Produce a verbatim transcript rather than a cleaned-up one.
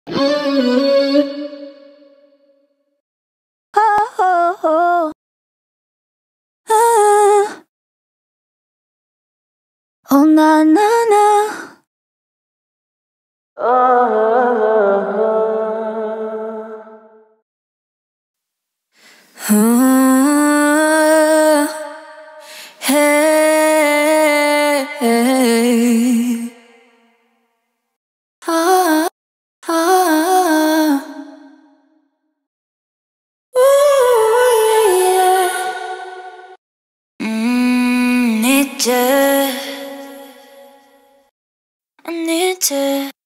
Oh, oh, ah. Oh, na na na. Ah, hey, hey. Ah, ah. Ooh, yeah. Mm, need to, I need to.